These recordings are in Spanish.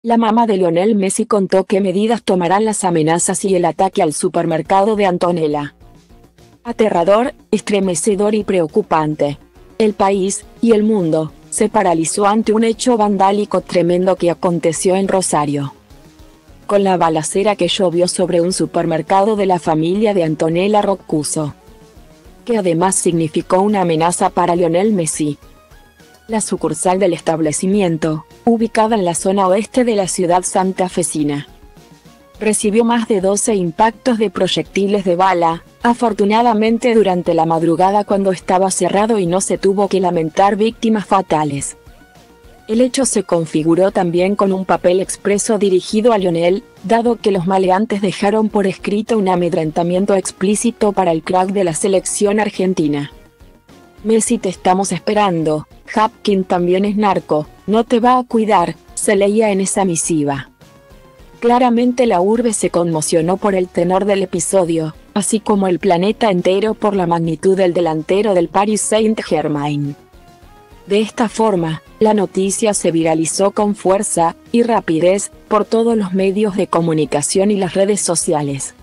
La mamá de Lionel Messi contó qué medidas tomarán las amenazas y el ataque al supermercado de Antonella. Aterrador, estremecedor y preocupante. El país, y el mundo, se paralizó ante un hecho vandálico tremendo que aconteció en Rosario. Con la balacera que llovió sobre un supermercado de la familia de Antonella Rocuzzo, que además significó una amenaza para Lionel Messi. La sucursal del establecimiento, ubicada en la zona oeste de la ciudad santafesina, recibió más de 12 impactos de proyectiles de bala, afortunadamente durante la madrugada cuando estaba cerrado y no se tuvo que lamentar víctimas fatales. El hecho se configuró también con un papel expreso dirigido a Lionel, dado que los maleantes dejaron por escrito un amedrentamiento explícito para el crack de la selección argentina. Messi, te estamos esperando, Hapkin también es narco, no te va a cuidar, se leía en esa misiva. Claramente la urbe se conmocionó por el tenor del episodio, así como el planeta entero por la magnitud del delantero del Paris Saint-Germain. De esta forma, la noticia se viralizó con fuerza y rapidez por todos los medios de comunicación y las redes sociales.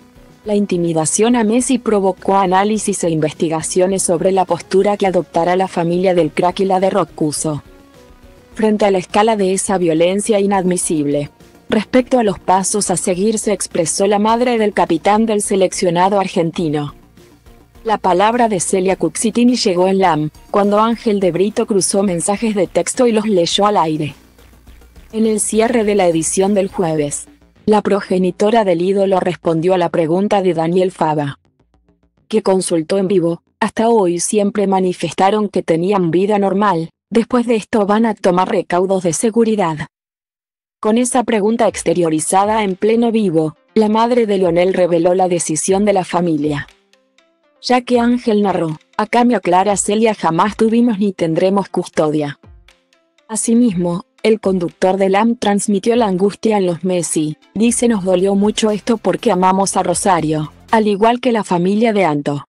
La intimidación a Messi provocó análisis e investigaciones sobre la postura que adoptará la familia del crack y la de Rocuzzo frente a la escala de esa violencia inadmisible. Respecto a los pasos a seguir, se expresó la madre del capitán del seleccionado argentino. La palabra de Celia Cuzzitini llegó en LAM, cuando Ángel de Brito cruzó mensajes de texto y los leyó al aire. En el cierre de la edición del jueves, la progenitora del ídolo respondió a la pregunta de Daniel Fava, que consultó en vivo: hasta hoy siempre manifestaron que tenían vida normal, después de esto van a tomar recaudos de seguridad. Con esa pregunta exteriorizada en pleno vivo, la madre de Lionel reveló la decisión de la familia. Ya que Ángel narró: acá me aclara Celia, jamás tuvimos ni tendremos custodia. Asimismo, el conductor de LAM transmitió la angustia en los Messi, dice: nos dolió mucho esto porque amamos a Rosario, al igual que la familia de Anto.